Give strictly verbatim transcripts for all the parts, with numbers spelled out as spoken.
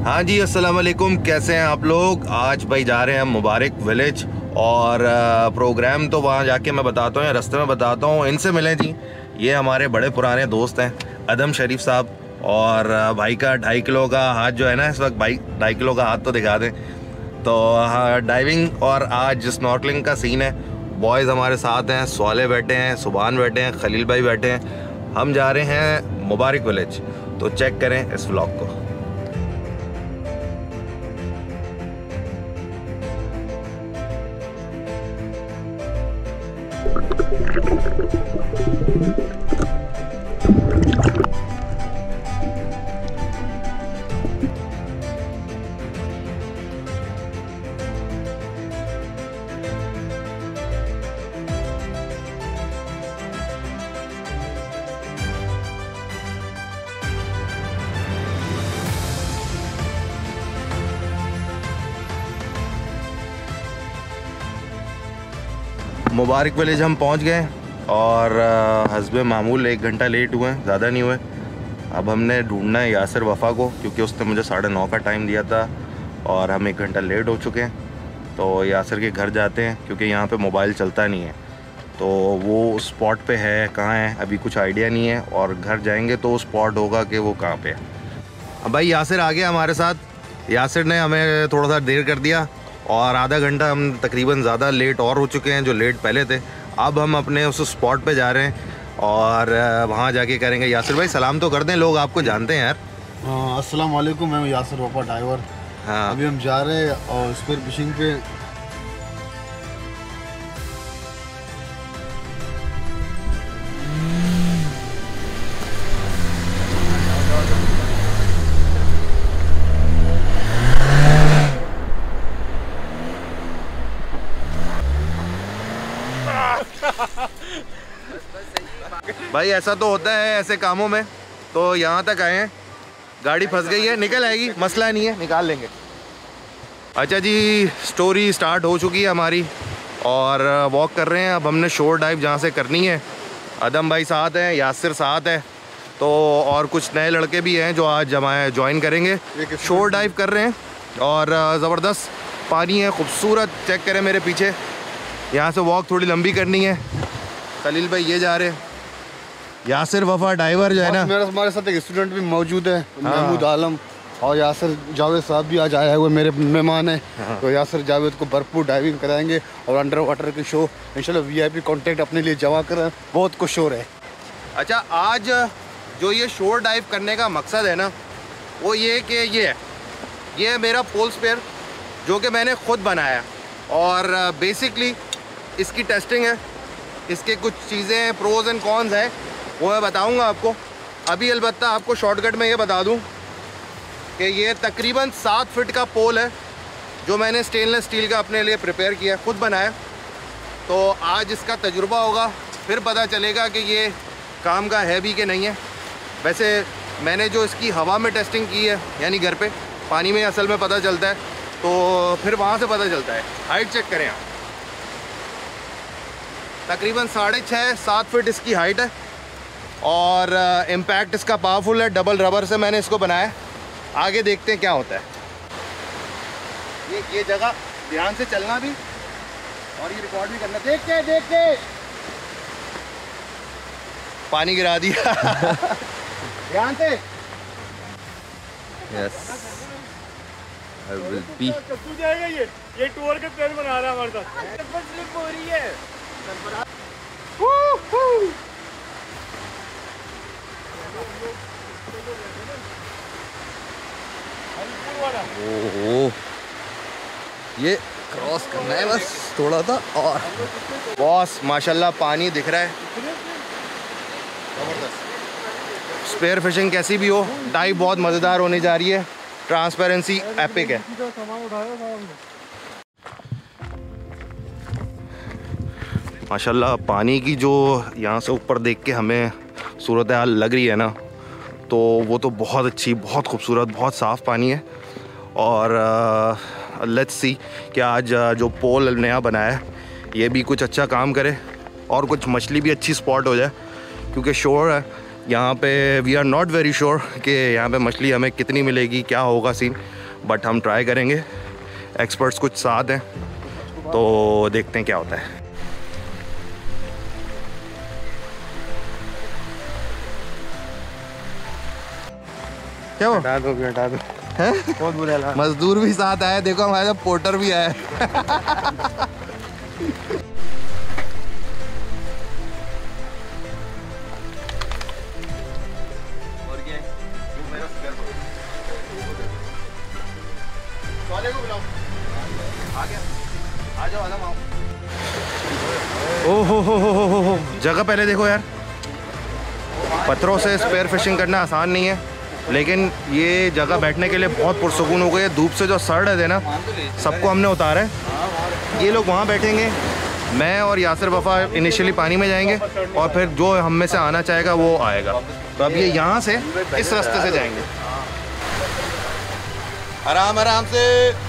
हाँ जी, अस्सलाम वालेकुम। कैसे हैं आप लोग? आज भाई जा रहे हैं हम मुबारक विलेज और प्रोग्राम तो वहाँ जाके मैं बताता हूँ या रास्ते में बताता हूँ। इनसे मिलें जी, ये हमारे बड़े पुराने दोस्त हैं अदम शरीफ साहब। और भाई का ढाई किलो का हाथ जो है ना इस वक्त, भाई ढाई किलो का हाथ तो दिखा दें। तो हाँ, डाइविंग और आज स्नॉर्कलिंग का सीन है। बॉयज़ हमारे साथ हैं, स्वाले बैठे हैं, सुभान बैठे हैं, खलील भाई बैठे हैं। हम जा रहे हैं मुबारक विलेज, तो चेक करें इस व्लॉग को। मुबारक विलेज हम पहुंच गए और हस्बे मामूल एक घंटा लेट हुए हैं, ज़्यादा नहीं हुए। अब हमने ढूंढना है यासिर वफ़ा को, क्योंकि उसने मुझे साढ़े नौ का टाइम दिया था और हम एक घंटा लेट हो चुके हैं। तो यासिर के घर जाते हैं, क्योंकि यहाँ पे मोबाइल चलता नहीं है। तो वो उस स्पॉट पे है, कहाँ है अभी कुछ आइडिया नहीं है, और घर जाएंगे तो स्पॉट होगा कि वो कहाँ पे है। अब भाई यासिर आ गया हमारे साथ। यासिर ने हमें थोड़ा सा देर कर दिया और आधा घंटा हम तकरीबन ज़्यादा लेट और हो चुके हैं जो लेट पहले थे। अब हम अपने उस स्पॉट पे जा रहे हैं और वहाँ जाके करेंगे। यासिर भाई सलाम तो कर दें, लोग आपको जानते हैं यार। हाँ, अस्सलाम वालेकुम, मैं यासिर वफ़ा ड्राइवर। हाँ, अभी हम जा रहे हैं और स्पीड फिशिंग पे। भाई ऐसा तो होता है ऐसे कामों में। तो यहाँ तक आए हैं, गाड़ी फंस गई है, निकल आएगी, मसला नहीं है, निकाल लेंगे। अच्छा जी, स्टोरी स्टार्ट हो चुकी है हमारी और वॉक कर रहे हैं। अब हमने शोर डाइव जहाँ से करनी है। अदम भाई साथ हैं, यासिर साथ है, तो और कुछ नए लड़के भी हैं जो आज हमारे ज्वाइन करेंगे। शोर डाइव कर रहे हैं और ज़बरदस्त पानी है, खूबसूरत। चेक करें मेरे पीछे, यहाँ से वॉक थोड़ी लंबी करनी है। खलील भाई ये जा रहे हैं, यासिर वफ़ा ड्राइवर जो है ना। मेरा हमारे साथ एक स्टूडेंट भी मौजूद है, महमूद आलम, और यासिर जावेद साहब भी आज आए हुए मेरे मेहमान हैं। हाँ। तो यासिर जावेद को भरपूर डाइविंग कराएंगे और अंडर वाटर के शो इंशाल्लाह वीआईपी कॉन्टेक्ट अपने लिए जमा करें, बहुत कुछ शोर है। अच्छा, आज जो ये शोर डाइव करने का मकसद है ना, वो ये कि ये है ये है मेरा पोल स्पेयर जो कि मैंने ख़ुद बनाया और बेसिकली इसकी टेस्टिंग है। इसके कुछ चीज़ें प्रोज एंड कॉन्स हैं, वो मैं बताऊंगा आपको। अभी अलबत्ता आपको शॉर्टकट में ये बता दूं कि ये तकरीबन सात फिट का पोल है जो मैंने स्टेनलेस स्टील का अपने लिए प्रिपेयर किया, खुद बनाया। तो आज इसका तजुर्बा होगा, फिर पता चलेगा कि ये काम का है भी कि नहीं है। वैसे मैंने जो इसकी हवा में टेस्टिंग की है, यानी घर पे, पानी में असल में पता चलता है, तो फिर वहाँ से पता चलता है। हाइट चेक करें आप, तकरीबन साढ़े छः सात फिट इसकी हाइट है और इम्पैक्ट इसका पावरफुल है। डबल रबर से मैंने इसको बनाया। आगे देखते हैं क्या होता है। ये ये जगह ध्यान से चलना भी और ये रिकॉर्ड भी करना। देख के देख के पानी गिरा दिया। ध्यान से। Yes, I will be. तू जाएगा ये ये टूर का प्लान बना रहा है हमारे साथ। बस स्लिप हो रही है। ओहो, ये क्रॉस करना है बस थोड़ा सा और बॉस माशाल्लाह पानी दिख रहा है। स्पेयर फिशिंग कैसी भी हो, डाइव बहुत मज़ेदार होने जा रही है। ट्रांसपेरेंसी एपिक है। माशाल्लाह पानी की जो यहाँ से ऊपर देख के हमें सूरत हाल लग रही है ना, तो वो तो बहुत अच्छी, बहुत खूबसूरत, बहुत साफ़ पानी है। और लेट्स सी कि आज जो पोल नया बनाया है ये भी कुछ अच्छा काम करे और कुछ मछली भी अच्छी स्पॉट हो जाए, क्योंकि शोर है यहाँ पे। We are not very sure कि यहाँ पे मछली हमें कितनी मिलेगी, क्या होगा सीन। बट हम ट्राई करेंगे। एक्सपर्ट्स कुछ साथ हैं तो देखते हैं क्या होता है। क्या वो हटा दो हटा दो है? बहुत बुरा हाल। मजदूर भी साथ आए, देखो हमारे साथ पोर्टर भी आए। ओह हो हो हो हो हो जगह पहले देखो यार। पत्थरों से स्पेयर फिशिंग करना आसान नहीं है, लेकिन ये जगह बैठने के लिए बहुत पुरसुकून हो गई है। धूप से जो सड़ रहे थे ना, सबको हमने उतारा है। ये लोग वहाँ बैठेंगे, मैं और यासिर वफ़ा इनिशियली पानी में जाएंगे और फिर जो हम में से आना चाहेगा वो आएगा। तो अब ये यहाँ से इस रास्ते से जाएंगे, आराम आराम से।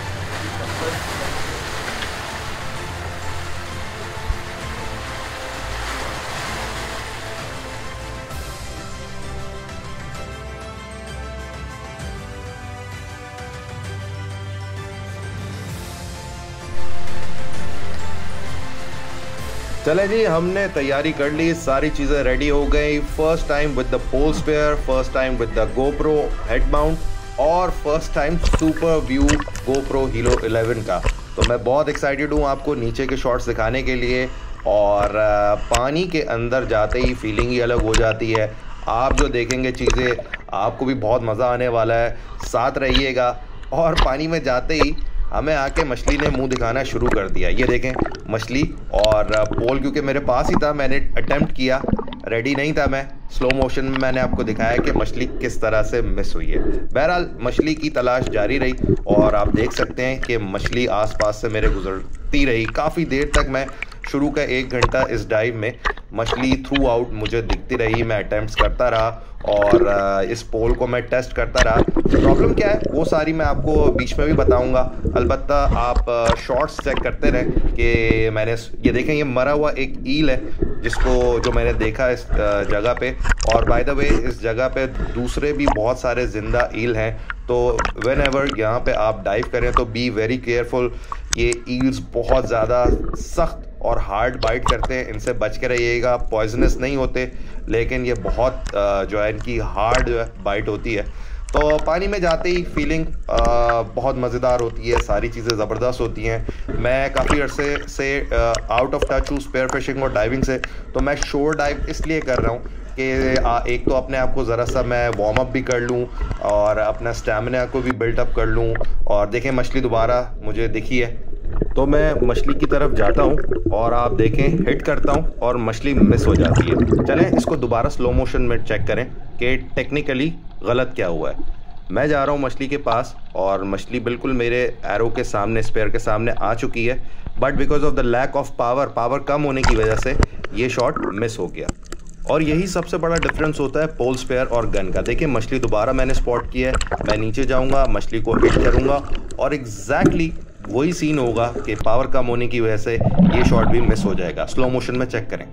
चले जी, हमने तैयारी कर ली, सारी चीज़ें रेडी हो गई। First time with the pole spear, first time with the GoPro head mount और first time super view GoPro Hero eleven का। तो मैं बहुत एक्साइटेड हूँ आपको नीचे के शॉट्स दिखाने के लिए। और पानी के अंदर जाते ही फीलिंग ही अलग हो जाती है। आप जो देखेंगे चीज़ें, आपको भी बहुत मज़ा आने वाला है, साथ रहिएगा। और पानी में जाते ही हमें आके मछली ने मुंह दिखाना शुरू कर दिया। ये देखें मछली, और पोल क्योंकि मेरे पास ही था, मैंने अटेम्प्ट किया, रेडी नहीं था मैं। स्लो मोशन में मैंने आपको दिखाया कि मछली किस तरह से मिस हुई है। बहरहाल मछली की तलाश जारी रही और आप देख सकते हैं कि मछली आसपास से मेरे गुजरती रही। काफ़ी देर तक मैं, शुरू का एक घंटा इस डाइव में मछली थ्रू आउट मुझे दिखती रही। मैं अटैम्प्ट्स करता रहा और इस पोल को मैं टेस्ट करता रहा। प्रॉब्लम क्या है वो सारी मैं आपको बीच में भी बताऊंगा। अलबत्ता आप शॉर्ट्स चेक करते रहें कि मैंने ये देखें, ये मरा हुआ एक ईल है जिसको जो मैंने देखा इस जगह पे। और बाय द वे इस जगह पे दूसरे भी बहुत सारे ज़िंदा ईल हैं। तो व्हेन एवर यहाँ पे आप डाइव करें तो बी वेरी केयरफुल। ये ईल्स बहुत ज़्यादा सख्त और हार्ड बाइट करते हैं, इनसे बच के रहिएगा। पॉइजनस नहीं होते, लेकिन ये बहुत जो है इनकी हार्ड बाइट होती है। तो पानी में जाते ही फीलिंग बहुत मज़ेदार होती है, सारी चीज़ें ज़बरदस्त होती हैं। मैं काफ़ी अरसे से आउट ऑफ टच हूँ स्पेयर फिशिंग और डाइविंग से, तो मैं शोर डाइव इसलिए कर रहा हूँ कि एक तो अपने आप को ज़रा सा मैं वार्म अप भी कर लूँ और अपना स्टैमिना को भी बिल्टअप कर लूँ। और देखें मछली दोबारा मुझे दिखी है, तो मैं मछली की तरफ जाता हूँ और आप देखें हिट करता हूँ और मछली मिस हो जाती है। चलें इसको दोबारा स्लो मोशन में चेक करें कि टेक्निकली गलत क्या हुआ है। मैं जा रहा हूँ मछली के पास और मछली बिल्कुल मेरे एरो के सामने, स्पेयर के सामने आ चुकी है। But because of the lack of power, power कम होने की वजह से ये शॉट मिस हो गया। और यही सबसे बड़ा डिफरेंस होता है पोल स्पेयर और गन का। देखिए मछली दोबारा मैंने स्पॉट किया है, मैं नीचे जाऊँगा, मछली को हिट करूँगा और एग्जैक्टली वही सीन होगा कि पावर कम होने की वजह से ये शॉट भी मिस हो जाएगा। स्लो मोशन में चेक करें।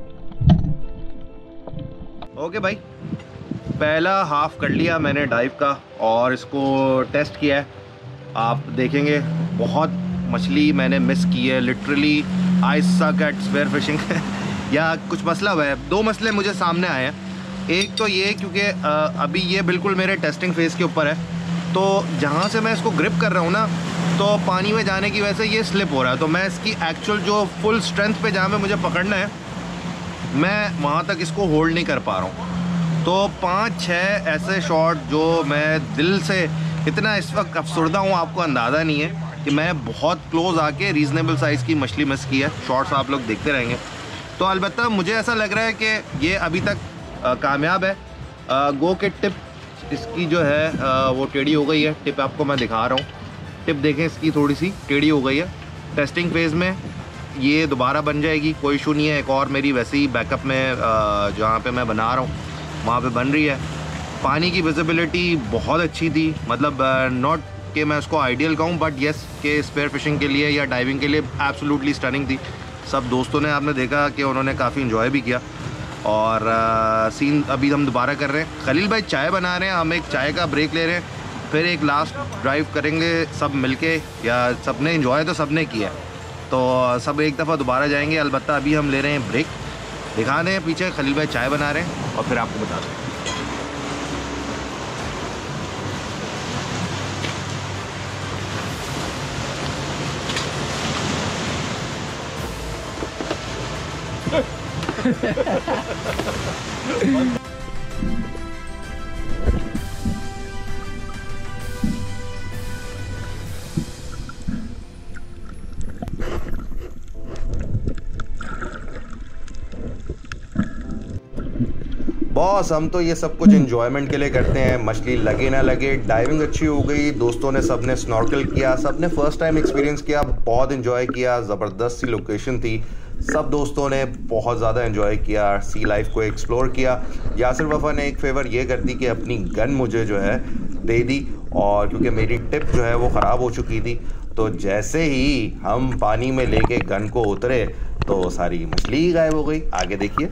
ओके भाई, पहला हाफ कर लिया मैंने डाइव का और इसको टेस्ट किया है। आप देखेंगे बहुत मछली मैंने मिस की है। Literally I suck at spare fishing या कुछ मसला हुआ है। दो मसले मुझे सामने आए हैं। एक तो ये क्योंकि अभी ये बिल्कुल मेरे टेस्टिंग फेज़ के ऊपर है, तो जहाँ से मैं इसको ग्रिप कर रहा हूँ ना, तो पानी में जाने की वजह से ये स्लिप हो रहा है। तो मैं इसकी एक्चुअल जो फुल स्ट्रेंथ पे जहाँ पे मुझे पकड़ना है, मैं वहाँ तक इसको होल्ड नहीं कर पा रहा हूँ। तो पाँच छः ऐसे शॉट जो मैं दिल से इतना इस वक्त अफसरदा हूँ, आपको अंदाज़ा नहीं है कि मैं बहुत क्लोज आके रीज़नेबल साइज़ की मछली मिस की है। शॉट्स आप लोग देखते रहेंगे। तो अलबत्ता मुझे ऐसा लग रहा है कि ये अभी तक आ, कामयाब है। आ, गो के टिप इसकी जो है आ, वो टेढ़ी हो गई है। टिप आपको मैं दिखा रहा हूँ, टिप देखें इसकी थोड़ी सी टेढ़ी हो गई है। टेस्टिंग फेज़ में ये दोबारा बन जाएगी, कोई इशू नहीं है। एक और मेरी वैसे ही बैकअप में जहाँ पे मैं बना रहा हूँ वहाँ पे बन रही है। पानी की विजिबिलिटी बहुत अच्छी थी, मतलब नॉट कि मैं उसको आइडियल कहूँ, बट येस कि स्पेयर फिशिंग के लिए या डाइविंग के लिए एब्सोल्युटली स्टनिंग थी। सब दोस्तों ने, आपने देखा कि उन्होंने काफ़ी इन्जॉय भी किया। और आ, सीन अभी हम दोबारा कर रहे हैं। खलील भाई चाय बना रहे हैं, हम एक चाय का ब्रेक ले रहे हैं। फिर एक लास्ट ड्राइव करेंगे सब मिलके, या सबने एंजॉय तो सबने किया, तो सब एक दफ़ा दोबारा जाएंगे। अलबत्ता अभी हम ले रहे हैं ब्रेक। दिखा दें पीछे खलील भाई चाय बना रहे हैं और फिर आपको बता दें। बॉस हम तो ये सब कुछ एंजॉयमेंट के लिए करते हैं, मछली लगे ना लगे। डाइविंग अच्छी हो गई, दोस्तों ने सबने स्नॉर्कल किया, सबने फर्स्ट टाइम एक्सपीरियंस किया, बहुत एंजॉय किया। ज़बरदस्त सी लोकेशन थी, सब दोस्तों ने बहुत ज़्यादा एंजॉय किया, सी लाइफ को एक्सप्लोर किया। यासिर वफ़ा ने एक फेवर ये कर दी कि अपनी गन मुझे जो है दे दी, और क्योंकि मेरी टिप जो है वो ख़राब हो चुकी थी, तो जैसे ही हम पानी में लेके गन को उतरे तो सारी मछली गायब हो गई। आगे देखिए।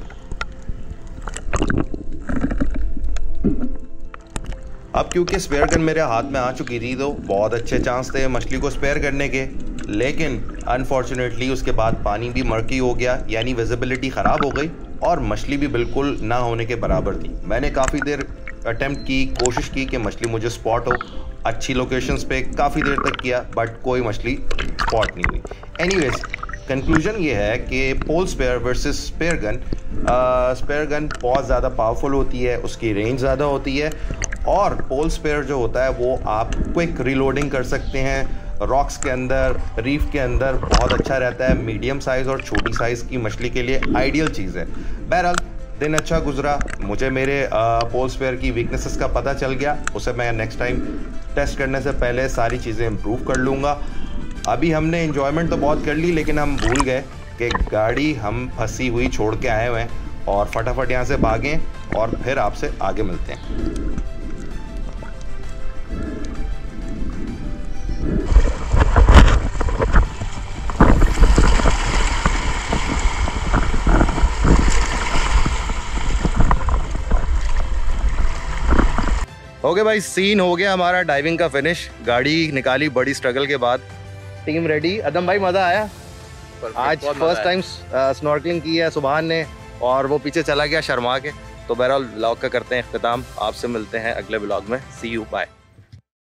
अब क्योंकि स्पेयर गन मेरे हाथ में आ चुकी थी तो बहुत अच्छे चांस थे मछली को स्पेयर करने के, लेकिन अनफॉर्चुनेटली उसके बाद पानी भी मर्की हो गया, यानी विजिबिलिटी ख़राब हो गई और मछली भी बिल्कुल ना होने के बराबर थी। मैंने काफ़ी देर अटेम्प्ट की, कोशिश की कि मछली मुझे स्पॉट हो, अच्छी लोकेशंस पे काफ़ी देर तक किया, बट कोई मछली स्पॉट नहीं हुई। एनीवेज कंक्लूजन ये है कि pole spear versus spear gun, spear gun बहुत ज़्यादा पावरफुल होती है, उसकी रेंज ज़्यादा होती है, और पोल स्पेयर जो होता है वो आप क्विक रीलोडिंग कर सकते हैं रॉक्स के अंदर, रीफ के अंदर, बहुत अच्छा रहता है। मीडियम साइज़ और छोटी साइज़ की मछली के लिए आइडियल चीज़ है। बहरहाल दिन अच्छा गुजरा, मुझे मेरे पोल स्पेयर की वीकनेसेस का पता चल गया, उसे मैं नेक्स्ट टाइम टेस्ट करने से पहले सारी चीज़ें इम्प्रूव कर लूँगा। अभी हमने एंजॉयमेंट तो बहुत कर ली, लेकिन हम भूल गए कि गाड़ी हम फंसी हुई छोड़ के आए हुए हैं, और फटाफट यहाँ से भागें और फिर आपसे आगे मिलते हैं। ओके भाई, सीन हो गया हमारा डाइविंग का फिनिश, गाड़ी निकाली बड़ी स्ट्रगल के बाद। Team ready. अदम भाई मज़ा आया? आज फर्स्ट टाइम स्नॉर्कलिंग की है सुभान ने, और वो पीछे चला गया शर्मा के। तो बहरहाल ब्लॉग का करते हैं इख्तिताम, आपसे मिलते हैं अगले ब्लॉग में। See you, bye.